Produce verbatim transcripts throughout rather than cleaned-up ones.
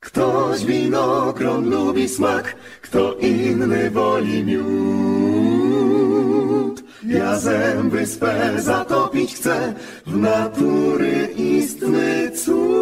Ktoś winogron lubi smak, kto inny woli miód. Ja zęby swe zatopić chcę w natury istny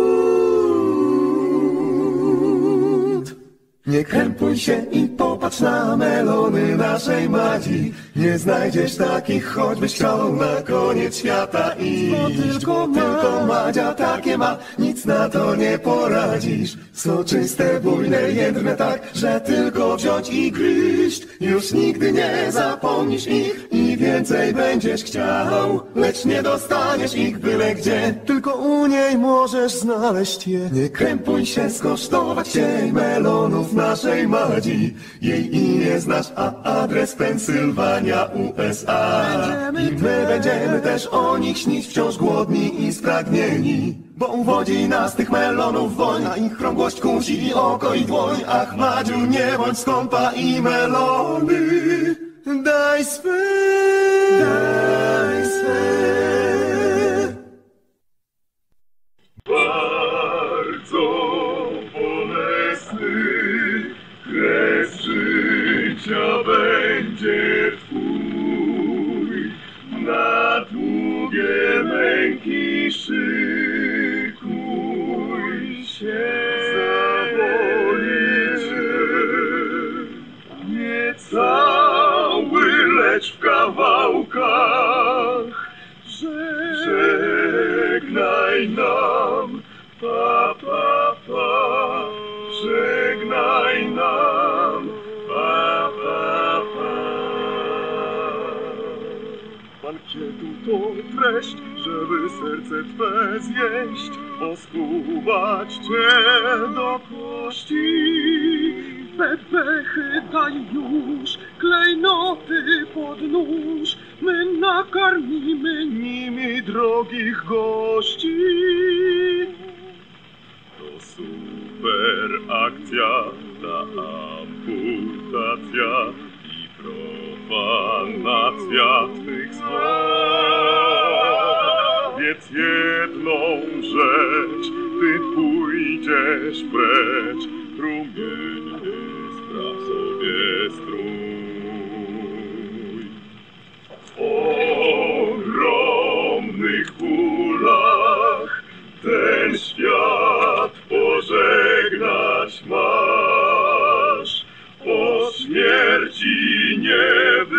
cud. Nie krępuj się i popatrz na melony naszej Madzi. Nie znajdziesz takich, choćbyś chciał na koniec świata iść. Bo tylko, bo tylko Madzia takie ma, nic na to nie poradzisz. Soczyste, bujne, jędrne tak, że tylko wziąć i gryźć. Już nigdy nie zapomnisz ich i więcej będziesz chciał. Lecz nie dostaniesz ich byle gdzie, tylko u niej możesz znaleźć je. Nie krępuj się, skosztować jej melonów naszej Madzi. Jej imię znasz, a adres Pensylwania, U S A. I my będziemy też o nich śnić, wciąż głodni i spragnieni. Bo uwodzi nas tych melonów woń, a ich krągłość kusi i oko i dłoń. Ach, Madziu, nie bądź skąpa i melony daj swe, daj swe. Bardzo bolesny kres życia będzie twój, na długie męki szykuj się, zaboli cię nie cały, lecz w kawałkach. Żegnaj nam, pa, pa, pa, żegnaj nam, pa, pa, pa. Bankietu to treść, żeby serce twe zjeść, oskuwać cię do kości. Bebechy daj już, klejnoty pod nóż, my nakarmimy nimi drogich gości. To super akcja, ta amputacja i profanacja twych słów. Wiedz jedną rzecz, ty pójdziesz precz, strumienny spraw sobie strój. W ogromnych bólach ten świat pożegnać masz. Po śmierci nie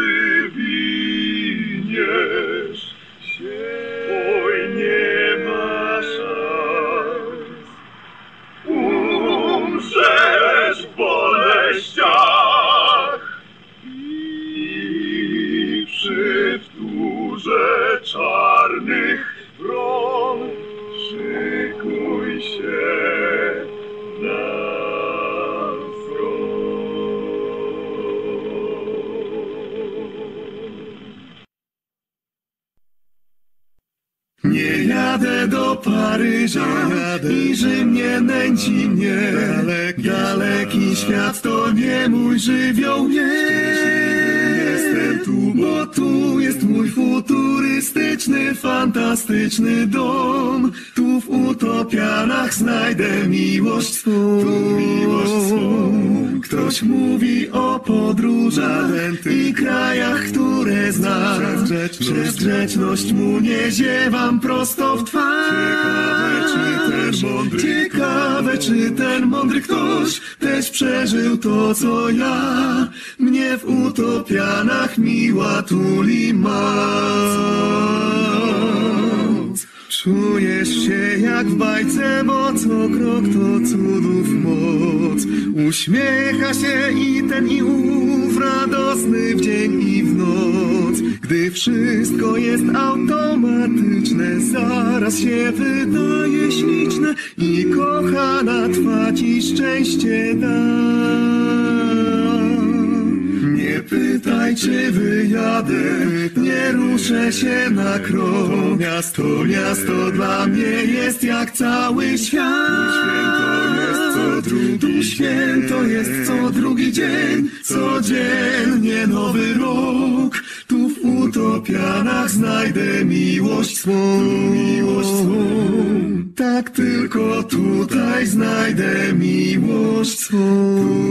wywiniesz się, oj, nie ma szans. Umrzesz w boleściach i przy wtórze czarnych wron szykuj się na Nie jadę do Paryża i Rzym nie nęci mnie. Daleki, daleki świat to nie mój żywioł, nie. Jestem tu, bo tu jest mój futurystyczny, fantastyczny dom. Tu w utopianach znajdę miłość swą, tu miłość swą. Ktoś mówi o podróżach i krajach, które znam. Przez grzeczność mu nie ziewam prosto w twarz. Ciekawe, czy ten mądry ktoś też przeżył to, co ja. Mnie w utopianach miła tuli moc. Czujesz się jak w bajce, bo co krok to cudów moc. Uśmiecha się i ten i ów, radosny w dzień i w noc. Gdy wszystko jest automatyczne, zaraz się wydaje śliczne i kochana twa ci szczęście da. Nie pytaj, czy wyjadę, nie ruszę się na krok. To miasto dla mnie jest jak cały świat. Tu święto jest co drugi dzień, codziennie nowy rok. Tu w utopianach znajdę miłość swą, miłość swą. Tak tylko tutaj znajdę miłość swą.